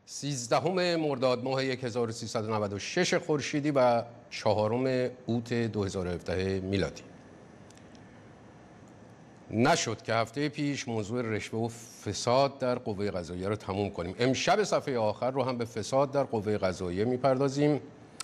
13 مرداد ماه 1396 خورشیدی و 4 اوت 2017 میلادی. نشد که هفته پیش موضوع رشوه و فساد در قوه قضاییه رو تموم کنیم. امشب صفحه آخر رو هم به فساد در قوه قضاییه میپردازیم،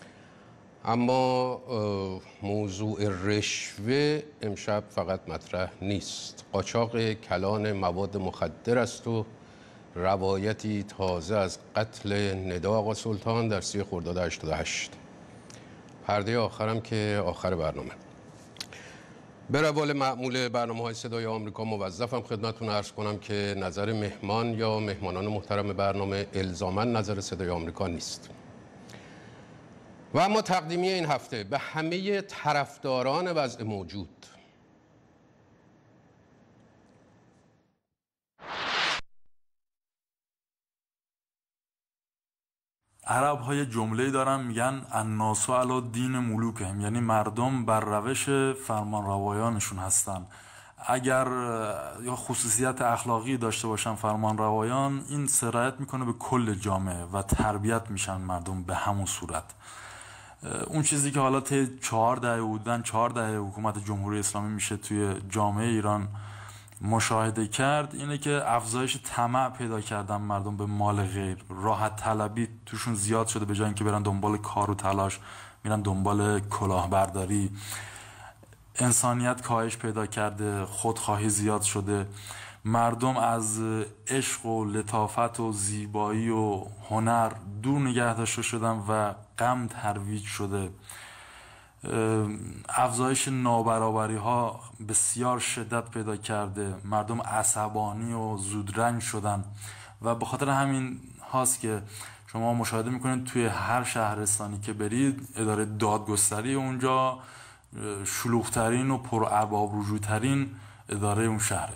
اما موضوع رشوه امشب فقط مطرح نیست. قاچاق کلان مواد مخدر است و روایتی تازه از قتل ندا آقا سلطان در 30 خرداد 88. پرده آخرم که آخر برنامه. به روال معمول برنامه‌های صدای آمریکا موظفم خدمتتون عرض کنم که نظر مهمان یا مهمانان محترم برنامه الزاماً نظر صدای آمریکا نیست. و اما تقدیمی این هفته به همه طرفداران وضع موجود. عرب ها یه جمله‌ای دارن میگن الناس علی دین ملوکهم، یعنی مردم بر روش فرمانروایانشون هستن. اگر یا خصوصیت اخلاقی داشته باشن فرمانروایان، این سرایت میکنه به کل جامعه و تربیت میشن مردم به همون صورت. اون چیزی که حالا طی 4 دهه بودن، 4 دهه حکومت جمهوری اسلامی میشه توی جامعه ایران مشاهده کرد، اینه که افزایش طمع پیدا کردن مردم به مال غیر، راحت طلبی توشون زیاد شده، به جای اینکه برن دنبال کار و تلاش میرن دنبال کلاهبرداری. انسانیت کاهش پیدا کرده، خودخواهی زیاد شده، مردم از عشق و لطافت و زیبایی و هنر دور نگه داشته شدن و غم ترویج شده. افزایش نابرابری ها بسیار شدت پیدا کرده، مردم عصبانی و زودرنج شدن و به خاطر همین هاست که شما مشاهده میکنید توی هر شهرستانی که برید اداره دادگستری اونجا شلوغ‌ترین و پر ارباب رجوع‌ترین اداره اون شهره.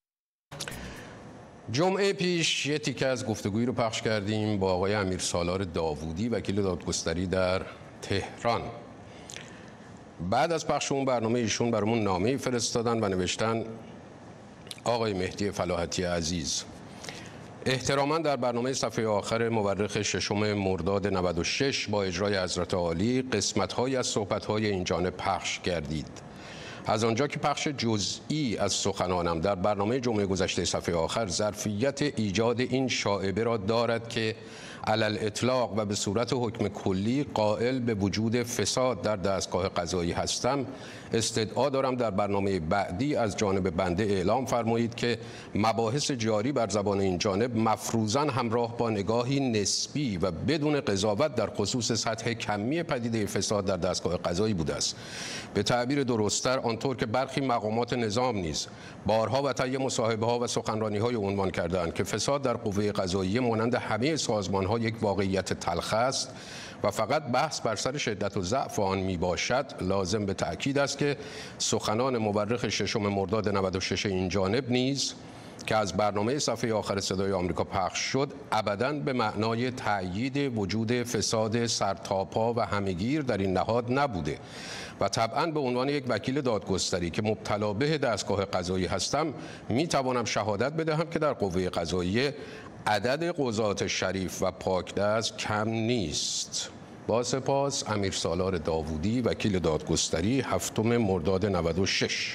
جمعه پیش یه تیکه از گفتگویی رو پخش کردیم با آقای امیرسالار داوودی، وکیل دادگستری در تهران. بعد از پخش اون برنامه ایشون برامون نامه‌ای فرستادن و نوشتن: آقای مهدی فلاحتی عزیز، احتراما در برنامه صفحه آخر مورخ 6 مرداد 96 با اجرای حضرت عالی قسمت‌هایی از صحبت‌های این جانب پخش کردید. از آنجا که پخش جزئی از سخنانم در برنامه جمعه گذشته صفحه آخر ظرفیت ایجاد این شائبه را دارد که علل اطلاق و به صورت حکم کلی قائل به وجود فساد در دستگاه قضایی هستم، استدعا دارم در برنامه بعدی از جانب بنده اعلام فرمایید که مباحث جاری بر زبان این جانب مفروضاً همراه با نگاهی نسبی و بدون قضاوت در خصوص سطح کمی پدیده فساد در دستگاه قضایی بوده است. به تعبیر درست‌تر آنطور که برخی مقامات نظام نیز بارها و طی مصاحبه‌ها و سخنرانی‌های عنوان کرده‌اند که فساد در قوه قضاییه مانند همه سازمان‌ها یک واقعیت تلخ است و فقط بحث بر سر شدت و ضعف آن می باشد، لازم به تأکید است که سخنان مورخ 6 مرداد 96 این جانب نیز که از برنامه صفحه آخر صدای آمریکا پخش شد ابداً به معنای تأیید وجود فساد سرتاپا و همه‌گیر در این نهاد نبوده و طبعاً به عنوان یک وکیل دادگستری که مبتلا به دستگاه قضایی هستم می توانم شهادت بدهم که در قوه قضاییه عدد قضات شریف و پاکدست کم نیست. با سپاس، امیرسالار داوودی، وکیل دادگستری، 7 مرداد 96.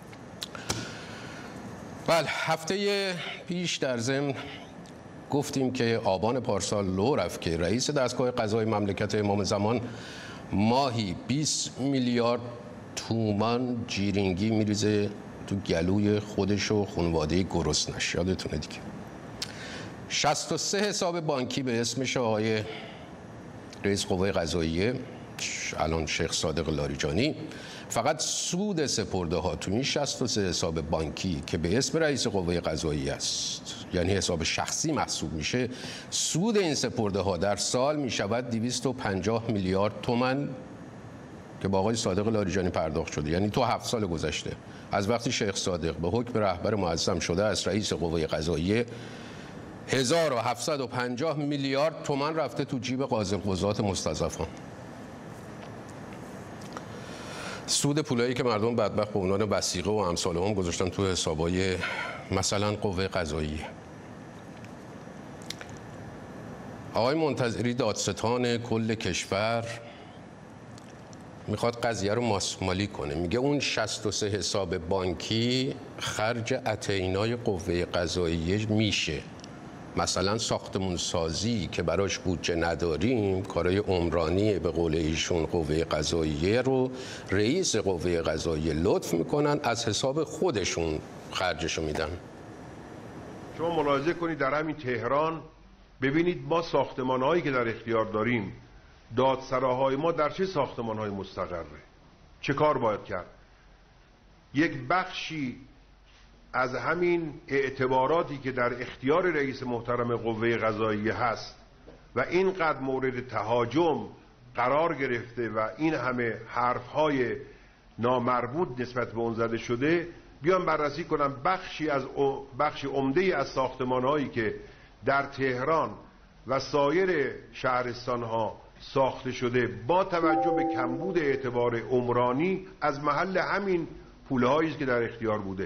بله، هفته پیش در ضمن گفتیم که آبان پارسال لو رفت که رئیس دستگاه قضایی مملکت امام زمان ماهی 20 میلیارد تومان جیرینگی میریزه تو گلوی خودش و خانواده گرسنش. یادتونه دیگه. 63 حساب بانکی به اسمش آقای رئیس قوه قضاییه، الان شیخ صادق لاریجانی، فقط سود سپرده ها تو این 63 حساب بانکی که به اسم رئیس قوه قضاییه است، یعنی حساب شخصی محسوب میشه، سود این سپرده ها در سال میشود 250 میلیارد تومان که با آقای صادق لاریجانی پرداخت شده. یعنی تو 7 سال گذشته از وقتی شیخ صادق به حکم رهبر معظم شده از رئیس قوه قضاییه 1750 میلیارد تومان رفته تو جیب قاضی القضات مستضعفان. سود پولایی که مردم بدبخت به عنوان وثیقه و امثال هم گذاشتن تو حسابای مثلا قوه قضاییه. آقای منتظری دادستان کل کشور میخواد قضیه رو ماسمالی کنه. میگه اون 63 حساب بانکی خرج اتینای قوه قضاییه میشه. مثلا ساختمون سازی که براش بودجه نداریم، کارهای عمرانی به قول ایشون قوه قضاییه رو رئیس قوه قضاییه لطف میکنن از حساب خودشون خرجشو میدن. شما ملاحظه کنید در همین تهران ببینید ما ساختمان‌هایی که در اختیار داریم، دادسراهای ما در چه ساختمان‌های مستقره؟ چه کار باید کرد؟ یک بخشی از همین اعتباراتی که در اختیار رئیس محترم قوه قضاییه هست و اینقدر مورد تهاجم قرار گرفته و این همه حرف‌های نامربوط نسبت به اون زده شده، بیان بررسی کنم بخشی عمده از ساختمان‌هایی که در تهران و سایر شهرستان‌ها ساخته شده با توجه به کمبود اعتبار عمرانی از محل همین پولهایی است که در اختیار بوده.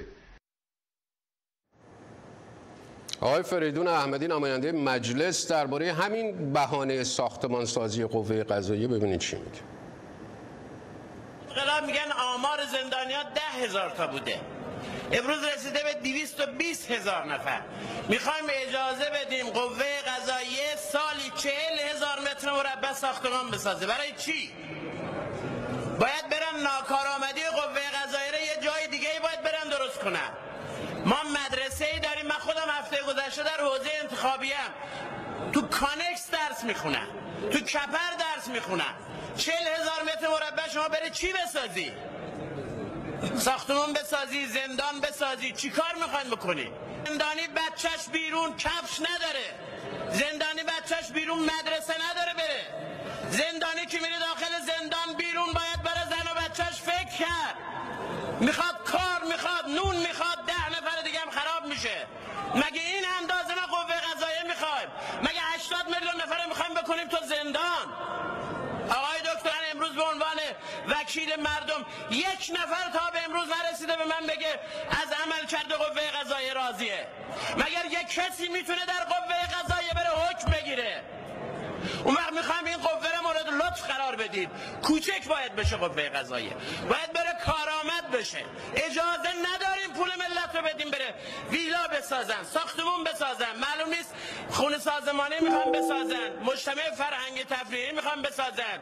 آقای فریدون احمدی نماینده مجلس درباره همین بهانه ساختمان سازی قوه قضاییه ببینید چی میگه. انقلاب میگن آمار زندانیان 10,000 تا بوده، امروز رسیده به 220,000 نفر. میخوایم اجازه بدیم قوه قضاییه سالی 40,000 متر مربع ساختمان بسازه. برای چی؟ باید برن ناکارآمدی قوه قضاییه رو یه جای دیگه باید برن درست کنن. ما مدرسه‌ای داریم، من خودم هفته گذشته در حوزه انتخابیم تو کانکس درس میخونم، تو کپر درس میخونم. 40,000 متر مربع شما بری چی بسازی؟ ساختمان بسازی، زندان بسازی، چی کار میخواین بکنی؟ زندانی بچهش بیرون کفش نداره، زندانی بچهش بیرون مدرسه نداره بره، زندانی که میره داخل زندان بیرون باید برای زن و بچهش فکر کرد. میخواد کار، میخواد نون، میخواد 10 نفر دیگه هم خراب میشه. مگه این اندازه ما قوه قضاییه میخوایم؟ مگه 80 میلیون نفر میخوایم بکنیم تو زندان؟ آقای دکتر امروز به عنوان وکیل مردم یک نفر تا به امروز نرسیده به من بگه از عمل کرده قوه قضاییه راضیه. مگر یک کسی میتونه در قوه قضاییه بره حکم بگیره؟ اون وقت میخوایم این قوه رو مورد لطف قرار بدید. کوچک باید بشه قوه قضاییه، باید بره کارآمد بشه. اجازه نداریم پول ملت رو بدیم بره ویلا بسازن، ساختمون بسازن، معلوم نیست خونه سازمانی میخوان بسازن، مجتمع فرهنگی تفریحی میخوان بسازن.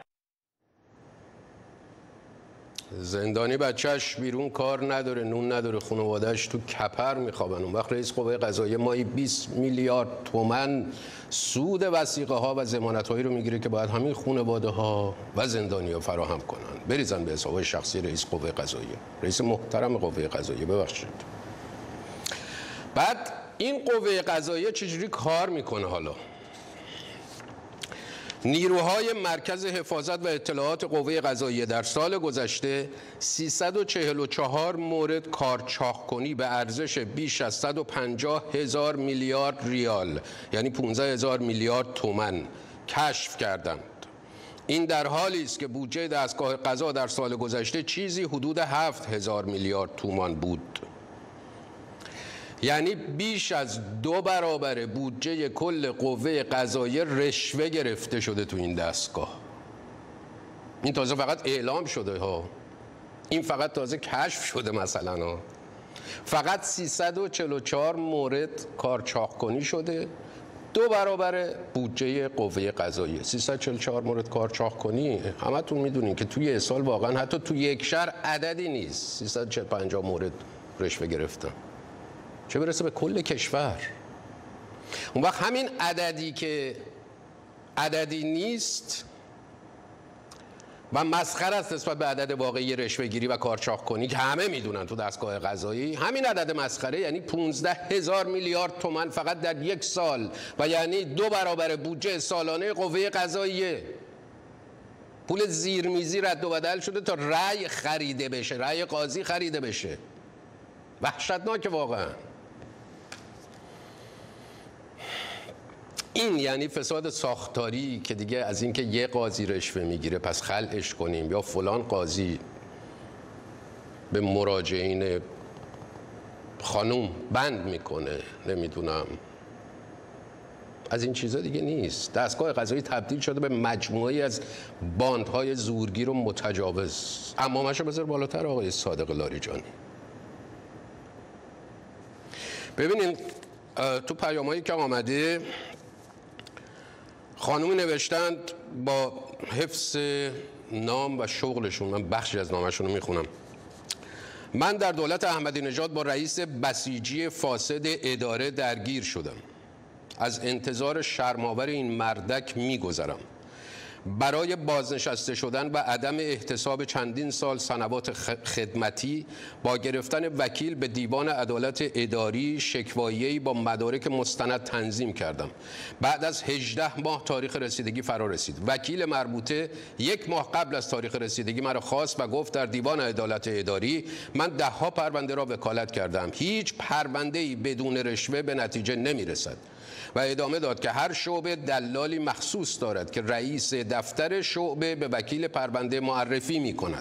زندانی بچهش بیرون کار نداره، نون نداره، خانواده‌اش تو کپر میخوابن. اون وقت رئیس قوه قضاییه مایی 20 میلیارد تومان سود وثیقه ها و ضمانت هایی رو میگیره که باید همین خانواده ها و زندانی ها فراهم کنن، بریزن به حساب شخصی رئیس قوه قضاییه، رئیس محترم قوه قضاییه. ببخشید. بعد این قوه قضاییه چجوری کار میکنه؟ حالا نیروهای مرکز حفاظت و اطلاعات قوه قضاییه در سال گذشته 344 مورد کارچاخ‌کنی به ارزش بیش از 150,000 میلیارد ریال، یعنی 15,000 میلیارد تومان کشف کردند. این در حالی است که بودجه دستگاه قضا در سال گذشته چیزی حدود 7,000 میلیارد تومان بود، یعنی بیش از 2 برابر بودجه کل قوه قضاییه رشوه گرفته شده تو این دستگاه. این تازه فقط اعلام شده ها، این فقط تازه کشف شده مثلا ها. فقط 344 مورد کارچاخ‌کنی شده، 2 برابر بودجه قوه قضاییه. 344 مورد کارچاخ‌کنی همتون میدونین که توی سال واقعا حتی توی یک شهر عددی نیست. 350 مورد رشوه گرفتن، چه برسه به کل کشور. اون وقت همین عددی که عددی نیست و مسخره است نسبت به عدد واقعی رشوه‌گیری و کارچاخ‌کنی که همه میدونن تو دستگاه قضایی، همین عدد مسخره یعنی 15,000 میلیارد تومان فقط در یک سال و یعنی 2 برابر بودجه سالانه قوه قضاییه. پول زیرمیزی رد و بدل شده تا رأی خریده بشه، رأی قاضی خریده بشه. وحشتناکه واقعا. این یعنی فساد ساختاری که دیگه از اینکه یه قاضی رشوه میگیره پس خلعش کنیم یا فلان قاضی به مراجعین خانوم بند میکنه، نمیدونم از این چیزا دیگه نیست. دستگاه قضایی تبدیل شده به مجموعه‌ای از باندهای زورگیر و متجاوز. امامشو بذار بالاتر آقای صادق لاریجانی. ببینین تو پیامایی که آمده خانومی نوشتند با حفظ نام و شغلشون، من بخشی از نامشون رو میخونم. من در دولت احمدی نژاد با رئیس بسیجی فاسد اداره درگیر شدم. از انتظار شرم‌آور این مردک میگذرم. برای بازنشسته شدن و عدم احتساب چندین سال سنوات خدمتی با گرفتن وکیل به دیوان عدالت اداری شکوایی‌ای با مدارک مستند تنظیم کردم. بعد از 18 ماه تاریخ رسیدگی فرا رسید. وکیل مربوطه 1 ماه قبل از تاریخ رسیدگی مرا خواست و گفت در دیوان عدالت اداری من 10 ها پرونده را وکالت کردم. هیچ پرونده‌ای بدون رشوه به نتیجه نمی‌رسد. و ادامه داد که هر شعبه دلالی مخصوص دارد که رئیس دفتر شعبه به وکیل پرونده معرفی می کند.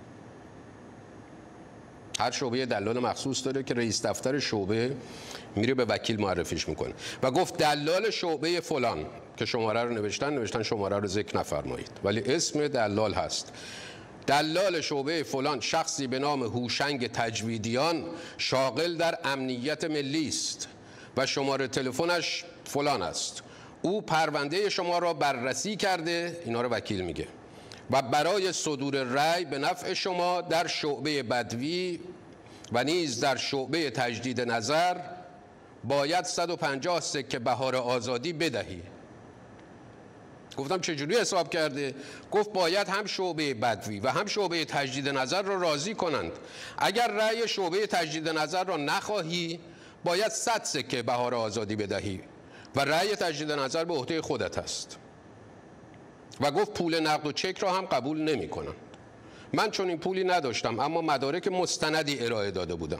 هر شعبه دلال مخصوص داره که رئیس دفتر شعبه میره به وکیل معرفیش میکنه. و گفت دلال شعبه فلان که شماره رو نوشتن شماره رو ذکر نفرمایید ولی اسم دلال هست. دلال شعبه فلان شخصی به نام هوشنگ تجویدیان شاغل در امنیت ملی است و شماره تلفنش فلان است. او پرونده شما را بررسی کرده، اینا رو وکیل میگه، و برای صدور رأی به نفع شما در شعبه بدوی و نیز در شعبه تجدید نظر باید 150 سکه بهار آزادی بدهی. گفتم چجوری حساب کرده؟ گفت باید هم شعبه بدوی و هم شعبه تجدید نظر را راضی کنند. اگر رأی شعبه تجدید نظر را نخواهی باید 100 سکه بهار آزادی بدهی و رأی تجدید نظر به عهده خودت است. و گفت پول نقد و چک را هم قبول نمی کنند. من چون این پولی نداشتم اما مدارک مستندی ارائه داده بودم.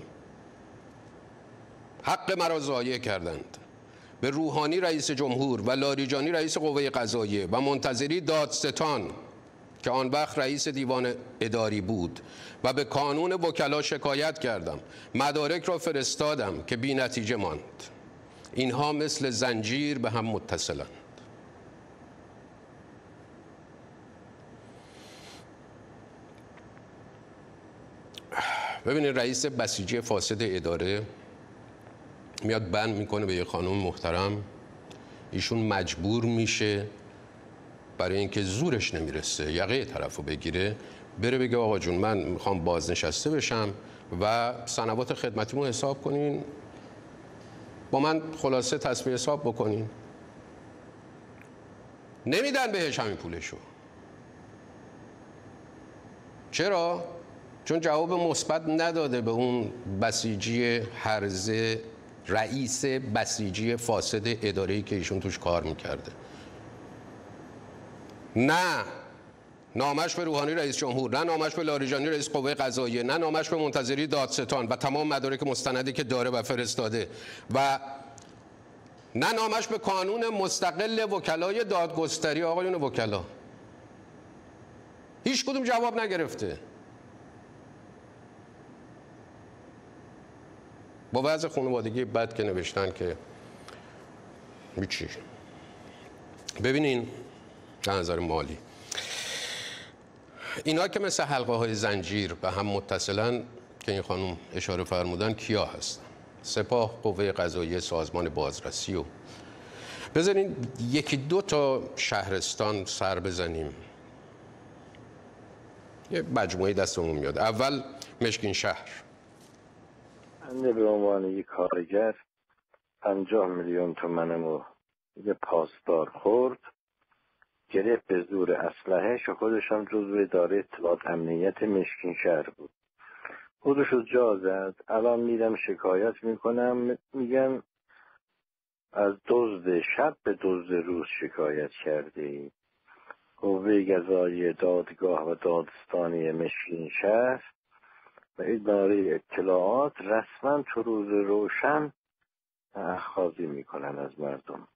حق مرا ضایع کردند. به روحانی رئیس جمهور و لاریجانی رئیس قوه قضاییه و منتظری دادستان که آن وقت رئیس دیوان اداری بود و به کانون وکلا شکایت کردم. مدارک را فرستادم که بی نتیجه ماند. اینها مثل زنجیر به هم متصلند. ببینید رئیس بسیجی فاسد اداره میاد بند میکنه به یه خانم محترم، ایشون مجبور میشه برای اینکه زورش نمیرسه یقه طرفو بگیره بره بگه آقا جون من میخوام بازنشسته بشم و سنوات خدمتیمو حساب کنین، با من خلاصه تصفیه حساب بکنین. نمیدن بهش همین پولشو. چرا؟ چون جواب مثبت نداده به اون بسیجی هرزه، رئیس بسیجی فاسد اداره‌ای که ایشون توش کار میکرده. نه نامش به روحانی رئیس جمهور، نه نامش به لاریجانی رئیس قوه قضاییه، نه نامش به منتظری دادستان و تمام مدارک مستندی که داره و فرستاده، و نه نامش به کانون مستقل وکلای دادگستری. آقایون وکلا هیچ کدوم جواب نگرفته. با وضع خانوادگی بد که نوشتن که هیچی. ببینین در نظر مالی اینا که مثل حلقه های زنجیر به هم متصلن که این خانم اشاره فرمودن کیا هستن؟ سپاه، قوه قضاییه، سازمان بازرسی. و بذارین یکی دو تا شهرستان سر بزنیم. یه مجموعه دستمون میاد. اول مشکین شهر. بنده به عنوان یک کارگر 50 میلیون تومنمو یه پاسدار خورد، گرفت به زور اسلحه، خودش هم جزو اداره اطلاعات امنیت مشکین شهر بود. خودشو جا زد. الان میرم شکایت میکنم، میگن از دزد شب به دزد روز شکایت کردی. قوه قضاییه، دادگاه و دادستانی مشکین شهر و اداره اطلاعات رسما تو روز روشن اخاذی میکنن از مردم.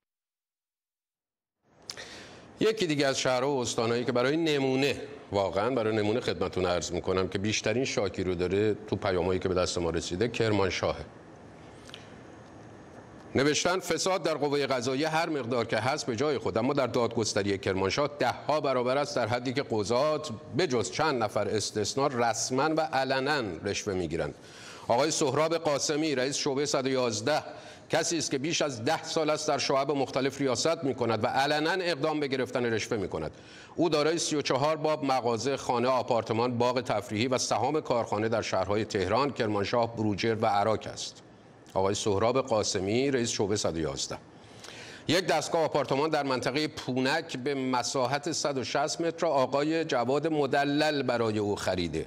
یکی دیگه از شهرها و استانایی که برای نمونه، واقعا برای نمونه خدمتتون عرض میکنم که بیشترین شاکی رو داره تو پیامایی که به دست ما رسیده، کرمانشاهه. نوشتن فساد در قوه قضاییه هر مقدار که هست به جای خود، اما در دادگستری کرمانشاه 10 برابر است، در حدی که قضات به جز چند نفر استثنا رسما و علنا رشوه میگیرند. آقای سهراب قاسمی رئیس شعبه 111 کسی است که بیش از 10 سال است در شعب مختلف ریاست می‌کند و علنا اقدام به گرفتن رشوه می‌کند. او دارای 34 باب مغازه، خانه، آپارتمان، باغ تفریحی و سهام کارخانه در شهرهای تهران، کرمانشاه، بروجرد و عراق است. آقای سهراب قاسمی رئیس شعبه 111. یک دستگاه آپارتمان در منطقه پونک به مساحت 160 متر آقای جواد مدلل برای او خریده،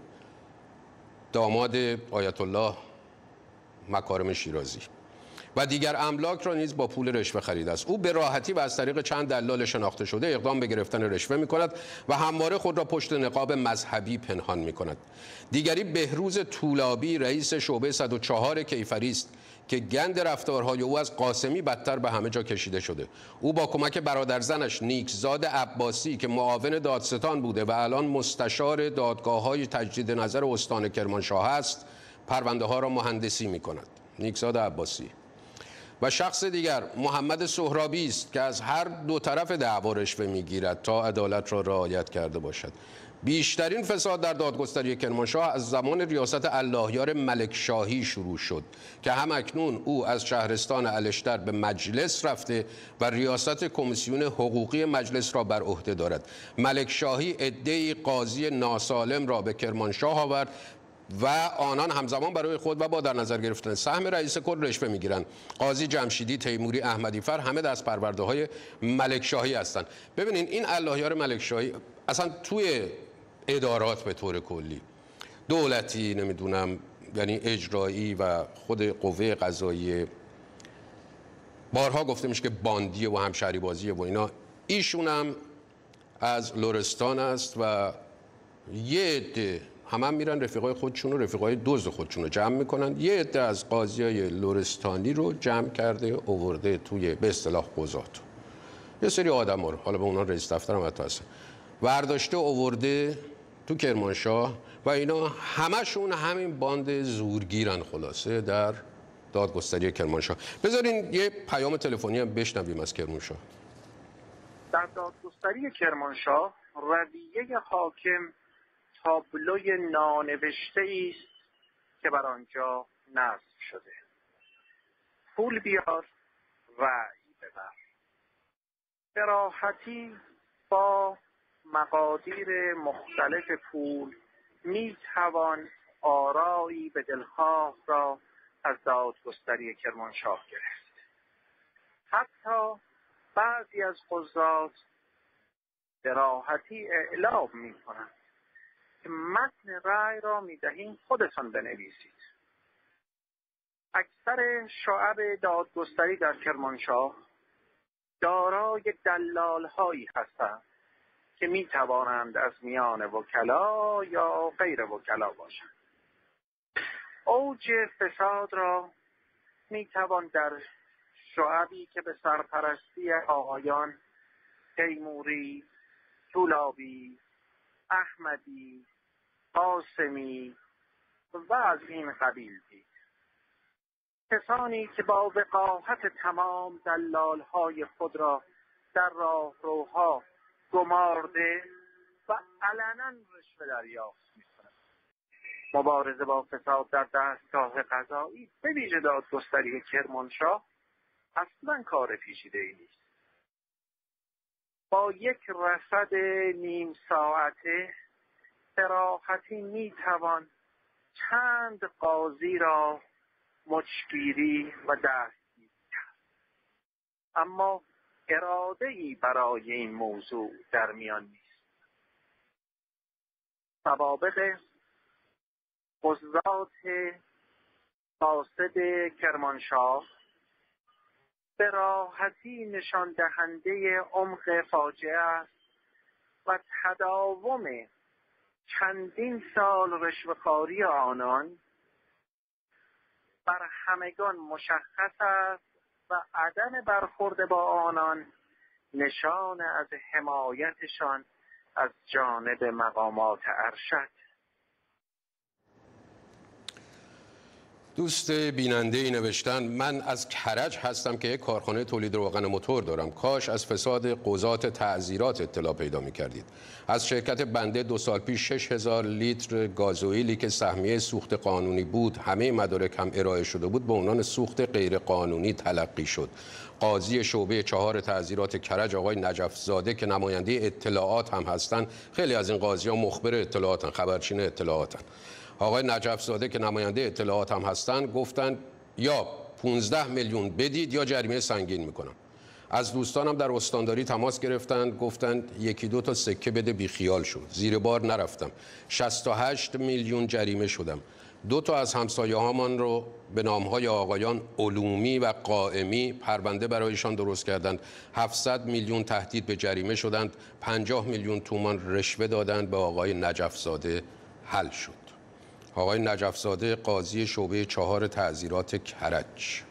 داماد آیت الله مکارم شیرازی، و دیگر املاک را نیز با پول رشوه خریده است. او به راحتی و از طریق چند دلال شناخته شده اقدام به گرفتن رشوه می‌کند و همواره خود را پشت نقاب مذهبی پنهان می‌کند. دیگری بهروز طولابی رئیس شعبه 104 کیفری است که گند رفتارهای او از قاسمی بدتر به همه جا کشیده شده. او با کمک برادرزنش نیکزاد عباسی که معاون دادستان بوده و الان مستشار دادگاه‌های تجدید نظر استان کرمانشاه است، پرونده‌ها را مهندسی می‌کند. نیکزاد عباسی. و شخص دیگر محمد سهرابی است که از هر دو طرف دعوا رشوه میگیرد تا عدالت را رعایت کرده باشد. بیشترین فساد در دادگستری کرمانشاه از زمان ریاست اللهیار ملک شاهی شروع شد که هم اکنون او از شهرستان الشتر به مجلس رفته و ریاست کمیسیون حقوقی مجلس را بر عهده دارد. ملک شاهی عده‌ای قاضی ناسالم را به کرمانشاه آورد و آنان همزمان برای خود و با در نظر گرفتن سهم رئیس کل رشوه میگیرند. قاضی جمشیدی، تیموری، احمدی فر همه دست پرورده های ملک شاهی هستند. ببینین این اللهیار ملک شاهی اصلا توی ادارات به طور کلی دولتی، نمیدونم یعنی اجرایی و خود قوه قضاییه، بارها گفته میشه که باندیه و همشهری بازیه و اینا، ایشون هم از لرستان است و یه عده هم میرن رفیقای خودشون و رفیقای دزد خودشون رو جمع میکنن. یه عده از قاضیای لرستانی رو جمع کرده آورده توی به اصطلاح قضات، یه سری آدم رو، حالا به اونا رئیس دفتر هم حتی هست، ورداشته آورده تو کرمانشاه و اینا همشون همین باند زورگیرن خلاصه در دادگستری کرمانشاه. بذارین یه پیام تلفنی هم بشنویم از کرمانشاه. در دادگستری کرمانشاه رویه حاکم تابلوی نانوشته است که بر آنجا نصب شده. پول بیار رأی ببر. به راحتی با مقادیر مختلف پول می توان آرایی به دلخواه را از دادگستری کرمانشاه گرفت. حتی بعضی از قضات به راحتی اعلام می کنند که متن رأی را می دهیم خودتان بنویسید. اکثر شعب دادگستری در کرمانشاه دارای دلال هایی هستند که می توانند از میان وکلا یا غیر وکلا باشند. اوج فساد را می توان در شعبی که به سرپرستی آقایان تیموری، طولابی، احمدی، قاسمی و از این قبیل دید. کسانی که با وقاحت تمام دلالهای خود را در راهروها گمارده و علنا رشوه دریافت می‌کنند. مبارزه با فساد در دستگاه قضایی به ویژه دادگستری کرمانشاه اصلا کار پیچیده‌ای نیست. با یک رصد نیم ساعته به راحتی میتوان چند قاضی را مچگیری و دستگیری کرد. اما اراده‌ای برای این موضوع در میان نیست. سوابق قضات فاسد کرمانشاه به راحتی نشان دهنده عمق فاجعه است و تداوم چندین سال رشوه‌خواری آنان بر همگان مشخص است و عدم برخورد با آنان نشان از حمایتشان از جانب مقامات ارشد. دوست بیننده ای نوشتن من از کرج هستم که یک کارخانه تولید روغن موتور دارم. کاش از فساد قضات تعزیرات اطلاع پیدا می‌کردید. از شرکت بنده 2 سال پیش 6000 لیتر گازوئیلی که سهمیه سوخت قانونی بود همه مدارک هم ارائه شده بود به عنوان سوخت غیر قانونی تلقی شد. قاضی شعبه 4 تعزیرات کرج آقای نجف زاده که نماینده اطلاعات هم هستند، خیلی از این قاضی‌ها مخبر اطلاعاتن، خبرچین اطلاعاتن. آقای نجف زاده که نماینده اطلاعات هم هستن گفتن یا 15 میلیون بدید یا جریمه سنگین میکنم. از دوستانم در استانداری تماس گرفتن، گفتن 1-2 تا سکه بده بی خیال شد. زیر بار نرفتم. 68 میلیون جریمه شدم. 2 تا از همسایه‌هامان رو به نامهای آقایان علومی و قائمی پرونده برایشان درست کردند. 700 میلیون تهدید به جریمه شدند. 50 میلیون تومان رشوه دادند به آقای نجف زاده. حل شد. آقای نجف زاده قاضی شعبه 4 تعزیرات کرج.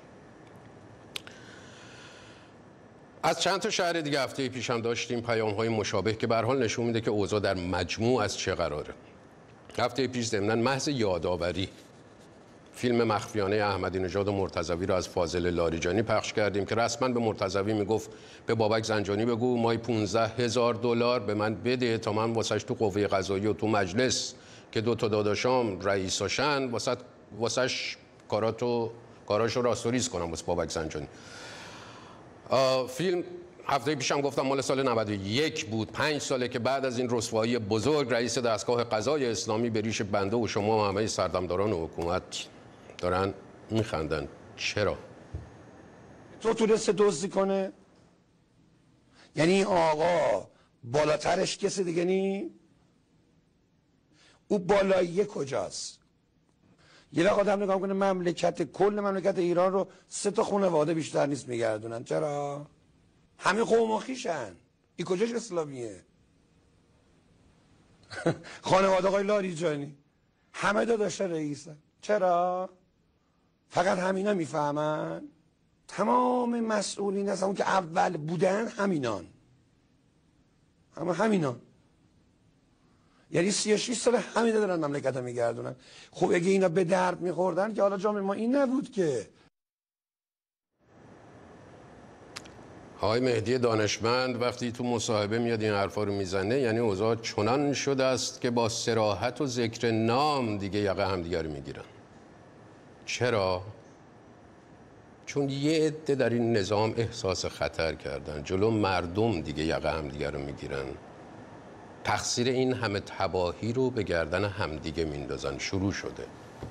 از چند تا شهر دیگه هفته پیش هم داشتیم پیام‌های مشابه که به هر حال نشون میده که اوضاع در مجموع از چه قراره. هفته پیش ضمناً محض یادآوری فیلم مخفیانه احمدی نژاد و مرتضوی رو از فاضل لاریجانی پخش کردیم که رسما به مرتضوی میگفت به بابک زنجانی بگو مای $15,000 به من بده تا من واسش تو قوه قضاییه و تو مجلس که 2 تا داداشام رئیساشن واسش کاراشو راستوریز کنم واسه بابک زنجانی. فیلم هفته پیشم گفتم مال سال 91 بود. 5 ساله که بعد از این رسوایی بزرگ رئیس دستگاه قضای اسلامی به ریش بنده و شما و همه سردمداران حکومت دارن میخندن. چرا؟ تو تونسته دزدی کنه؟ یعنی آقا بالاترش کسی دیگه نی؟ او بالاییه کجاست؟ یه وقت آدم نگاه کنه کل مملکت ایران رو 3 تا خانواده بیشتر نیست میگردونن. چرا؟ همه قوم و خویشن. این کجاش اسلامیه؟ خانواده آقای لاریجانی همه داداش رئیسن. چرا؟ فقط همینا میفهمن؟ تمام مسئولین از اون که اول بودن همینان، همینان. یعنی 36 سال همینا دارن مملکت رو میگردونن. خب اگه اینا به درد میخوردن که حالا جامعه ما این نبود که. آقای مهدی دانشمند وقتی تو مصاحبه میاد این حرفا رو میزنه یعنی اوضاع چنان شده است که با صراحت و ذکر نام دیگه یقه همدیگه رو میگیرن. چرا؟ چون یه عده در این نظام احساس خطر کردن، جلو مردم دیگه یقه همدیگه رو میگیرن. تقصیر این همه تباهی رو به گردن همدیگه میندازن. شروع شده.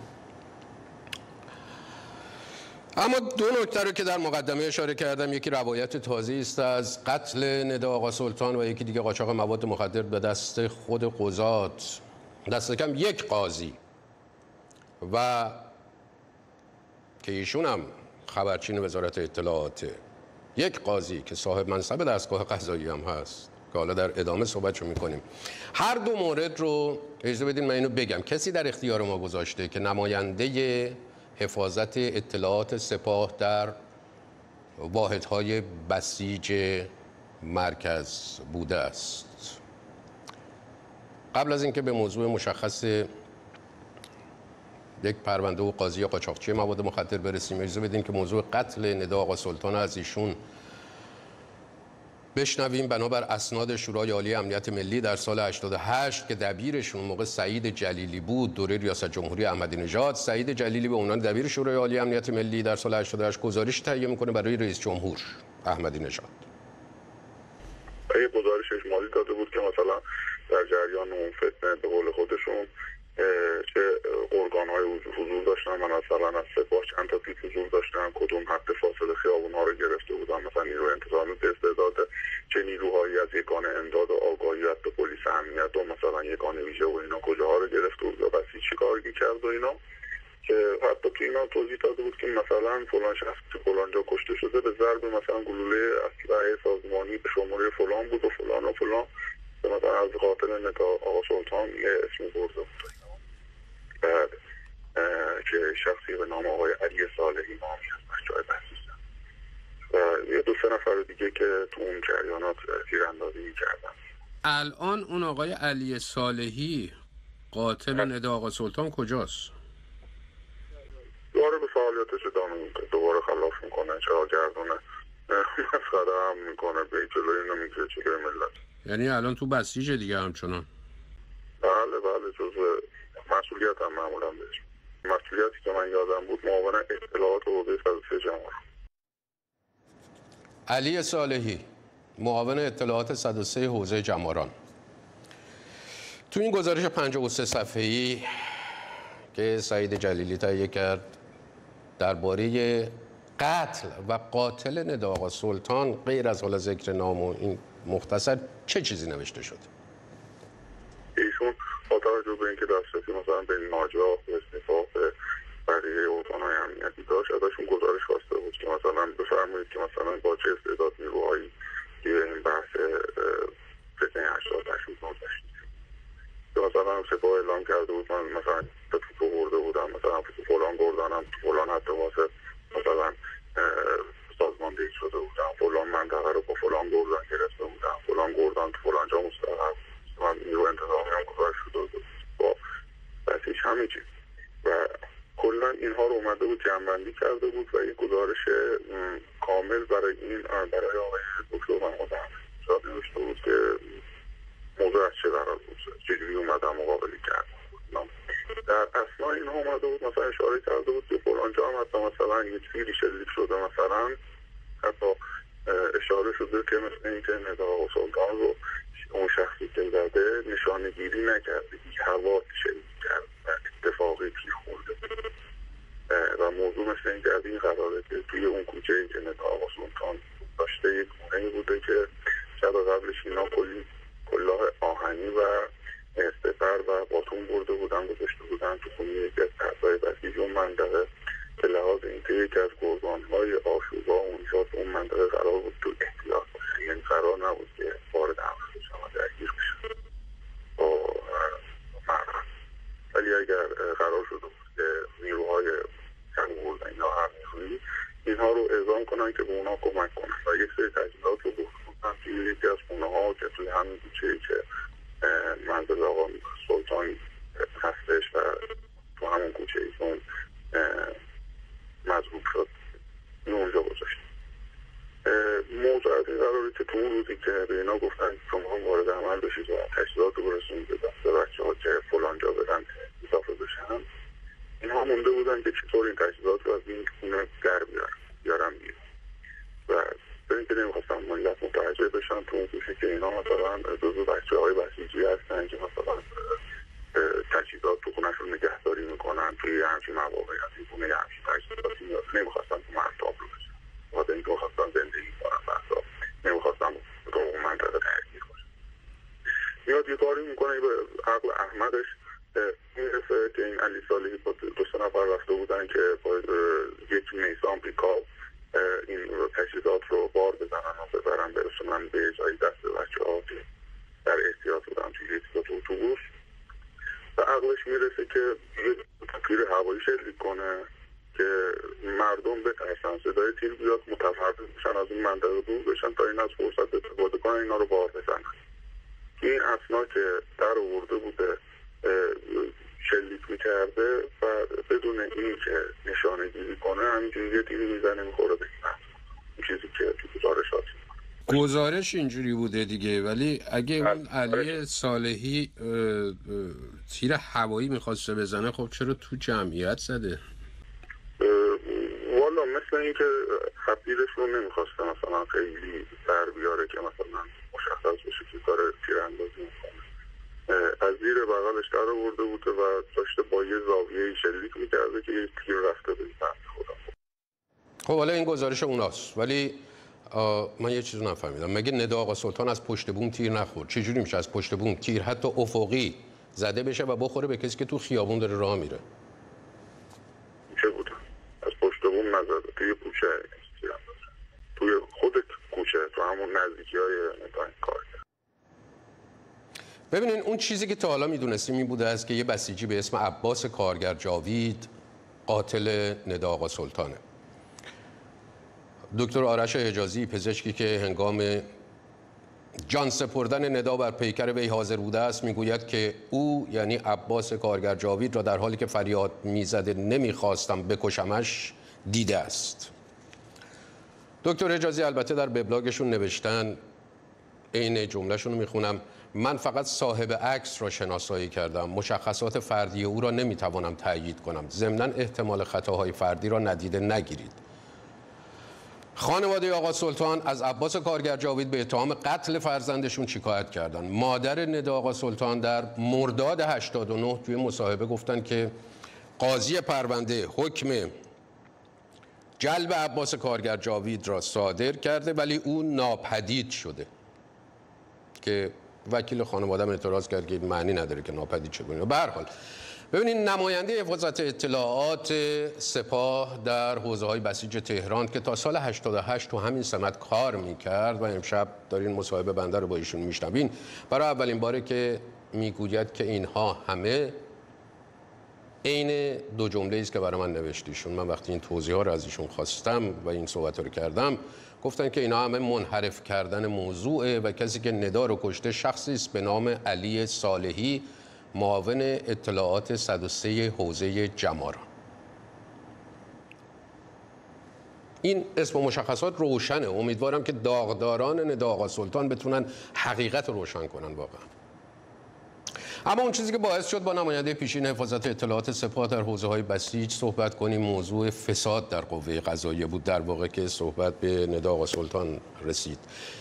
اما 2 نکته رو که در مقدمه اشاره کردم، یکی روایت تازه‌ای است از قتل ندا آقا سلطان و یکی دیگه قاچاق مواد مخدر به دست خود قضات، دست کم 1 قاضی و که ایشون هم خبرچین وزارت اطلاعاته، 1 قاضی که صاحب منصب دستگاه قضایی هم هست که حالا در ادامه صحبتشو میکنیم. هر 2 مورد رو اجازه بدین من اینو بگم. کسی در اختیار ما گذاشته که نماینده حفاظت اطلاعات سپاه در واحدهای بسیج مرکز بوده است. قبل از اینکه به موضوع مشخص یک پرونده و قاضی قاچاقچی مواد مخدر برسیم، اجازه بدین که موضوع قتل ندا آقا سلطان از ایشون بشنویم. بنابر اسناد شورای عالی امنیت ملی در سال 88 که دبیرشون موقع سعید جلیلی بود، دوره ریاست جمهوری احمدی نژاد، سعید جلیلی به عنوان دبیر شورای عالی امنیت ملی در سال 88 گزارش تهیه میکنه برای رئیس جمهور احمدی نژاد. یه گزارش اجمالی داده بود که مثلا در جریان اون فتنه به قول خودشون چه ارگان‌های حضور داشتن و مثلا از سپاه چند تا تیپ حضور داشتن، کدوم حد فاصله خیابون‌ها رو گرفته بودن، مثلا نیروی انتظامی استعداد چه نیروهایی از یگان امداد و آگاهی به پلیس امنیت و مثلا یگان ویژه و اینا کجاها رو گرفته بود و بسی چی کار کرد و اینا، که حتی تو اینا توضیح داده بود که مثلا فلان شخص تو فلان جا کشته شده به ضرب مثلا گلوله اسلحه سازمانی به شماره فلان بود و فلان و فلان، مثلا از قاتل ندا آقا سلطان یه اسم برده بود. بعد که شخصی به نام آقای علی صالحی نامی از بچه‌های بسیجن و یه 2-3 نفر دیگه که تو اون جریانات تیراندازی می‌کردن. الان اون آقای علی صالحی قاتل ندا آقا سلطان کجاست؟ فعالیتش ادامه میده، دوباره خلاف میکنه، چرا گردونه مسخره هم میکنه، به جلوی اینو میگه جلوی ملت. یعنی الان تو بسیج دیگه همچنان؟ بله جزء مسئولیت هم معمولا بهش. مسئولیتی که من یادم بود معاون اطلاعات حوزه 103 جمهور. علی صالحی، معاون اطلاعات 103 حوزه جماران. تو این گزارش 53 صفحه‌ای که سعید جلیلی تهیه کرد درباره قتل و قاتل ندا آقا سلطان، غیر از حالا ذکر نام و این مختصر، چه چیزی نوشته شد؟ ایشون با توجه به اینکه دسترسی مثلا به ناجا و استفاق بقیه ارگان‌های امنیتی داشت، ازشون گزارش خواسته بود که مثلا بفرمایید که مثلا با چه استعداد نیروهایی که این بحث فتنه 88 گذشت. که مثلا سپاه اعلام کرده بود من مثلا تو برده بودم، مثلا تو فلان گردانم، تو فلان حتی واسه مثلا سازماندهی شده بودم، فلان منطقه رو با فلان گردان گرفته بودم، فلان گردان تو فلان جا مستقر من نیرو انتظامی هم گذاشت شده بود با بسیج همه چیز. و کلا اینها رو اومده بود جمع‌بندی کرده بود و یک گزارش کامل برای آقای دکتر محمود احمدی نوشته بود که موضوع از چه قرار بود، چجوری اومدن مقابله کرد. در اثناء اینها اومده بود مثلا اشاره کرده بود که فلان جا هم حتی مثلا یک تیری شلیک شده، مثلا حتی اشاره شده که مثل اینکه ندا آقا سلطان رو اون شخصی که زده نشانه گیری نکرده، یک هوا شلیک کرد و اتفاقی پیش خورده و موضوع مثل اینکه از این قراره که توی اون کوچه‌ای که ندا آقا سلطان داشته یک خونه‌ای بوده که شب قبلش اینا کلاه آهنی و سپر و باتون برده بودن گذاشته بودن تو خونه یکی از طرف‌های بسیج اون منطقه به لحاظ اینکه یکی از گردان‌های آشوبا اونجا تو اون منطقه قرار بود تو احتیاط باشه، یعنی قرار نبود که وارد حمله بشن و درگیر بشن با مردم. ولی اگر قرار شده بود که نیروهای جمهور اینا هر نیرویی اینها رو اعزام کنن که به اونا کمک کنن و یک سری تجهیزات رو بخونن توی یکی از خونه‌ها که توی همین کوچه‌ای که منزل آقا سلطان هستش و تو همون کوچه‌ای که اون مضروب شد این اونجا گذاشت. موضوع از این قراره که تو اون روزی که به اینا گفتن شما وارد عمل بشید و تجهیزات رو برسونید به دست بچه‌ها که فلان جا برن اضافه بشن، اینها مونده بودن که چطور این تجهیزات رو از این خونه در بیارن بیرون و به اینکه نمیخواستن ملت متوجه بشن تو اون گوشه که اینا مثلا جزو بچه‌های بسیجی هستن که مثلا تجهیزات تو خونه‌شون نگهداری میکنن، توی همچین مواقعی از این خونه همچین تجهیزاتی نمیخواستن تو محتاب رو بشن واسه اینکه میخواستن زندگی کنن محتاب، نمیخواستن تو اون منطقه درگیر باشن. میاد یه کاری میکنه به عقل احمدش میرسه که این علی صالحی با 2 نفر رفته بودن که با یک نیسان پیکاپ این تجهیزات رو بار بزنن و ببرن برسونن به جایی دست بچه‌ها که در احتیاط بودن توی یک اتوبوس و عقلش میرسه که یه تیر هوایی شلیک کنه که مردم بترسن، صدای تیر بیاد متفرق بشن از این منطقه دور بشن تا این از فرصت استفاده کنن اینا رو بار بزنن. این اثنا که در آورده بوده شلیک میکرده و بدون این که نشانه گیری کنه همینجوری یه تیری میزنه میخوره به این چیزی که تو گزارشات گزارش اینجوری بوده دیگه. ولی اگه اون علی صالحی تیر هوایی میخواسته بزنه خب چرا تو جمعیت زده؟ والا مثل این که خطیرش رو نمیخواسته مثلا خیلی در بیاره که مثلا مشخص بشه که کار تیراندازی میکنه، از زیر بغلش در آورده بوده و داشته با یه زاویه شلیک میکرده که یه تیر رفته به سمت خودم. خب حالا این گزارش اوناست، ولی من یه چیزو نفهمیدم. مگه ندا آقا سلطان از پشت بوم تیر نخورد؟ چجوری میشه از پشت بوم تیر حتی افقی زده بشه و بخوره به کسی که تو خیابون داره راه میره؟ چه بوده؟ از پشت بوم نزده، توی کوچه توی خود کوچه تو همون نزدیکی‌های نتاین کار. ببینین اون چیزی که تا حالا میدونستیم این بوده است که یه بسیجی به اسم عباس کارگر جاوید قاتل ندا آقا سلطانه. دکتر آرش حجازی پزشکی که هنگام جان سپردن ندا بر پیکر وی حاضر بوده است، میگوید که او یعنی عباس کارگر جاوید را در حالی که فریاد میزده نمیخواستم بکشمش دیده است. دکتر حجازی البته در وبلاگشون نوشتن، عین جملهشون رو میخونم: من فقط صاحب عکس را شناسایی کردم، مشخصات فردی او را نمیتوانم تأیید کنم، ضمناً احتمال خطاهای فردی را ندیده نگیرید. خانواده آقا سلطان از عباس کارگر جاوید به اتهام قتل فرزندشون شکایت کردند. مادر ندا آقا سلطان در مرداد 89 توی مصاحبه گفتن که قاضی پرونده حکم جلب عباس کارگر جاوید را صادر کرده ولی او ناپدید شده، که وکیل خانواده من اعتراض کرد که معنی نداره که ناپدید شده. به هر حال ببینید، نماینده حفاظت اطلاعات سپاه در حوزه‌های بسیج تهران که تا سال 88 تو همین سمت کار میکرد و امشب دارین مصاحبه بنده رو با ایشون میشنوین، برای اولین باره که میگوید که اینها همه عین دو جمله است که برای من نوشتیشون. من وقتی این توضیحات رو از ایشون خواستم و این صحبت رو کردم، گفتن که اینا همه منحرف کردن موضوعه و کسی که ندا رو کشته شخصی است به نام علی صالحی، معاون اطلاعات 103 حوزه جماران. این اسم و مشخصات روشنه. امیدوارم که داغداران ندا آقا سلطان بتونن حقیقت رو روشن کنن واقعا. اما اون چیزی که باعث شد با نماینده پیشین حفاظت اطلاعات سپاه در حوزه‌های بسیج صحبت کنیم موضوع فساد در قوه قضاییه بود، در واقع که صحبت به ندا آقا سلطان رسید.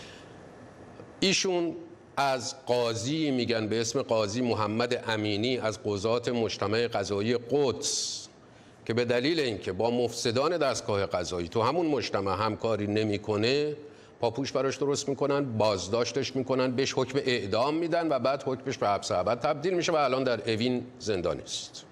ایشون از قاضی میگن به اسم قاضی محمد امینی از قضات مجتمع قضایی قدس که به دلیل اینکه با مفسدان دستگاه قضایی تو همون مجتمع همکاری نمیکنه، پاپوش براش درست میکنن، بازداشتش میکنن، بهش حکم اعدام میدن و بعد حکمش به حبس ابد تبدیل میشه و الان در اوین زندانی است.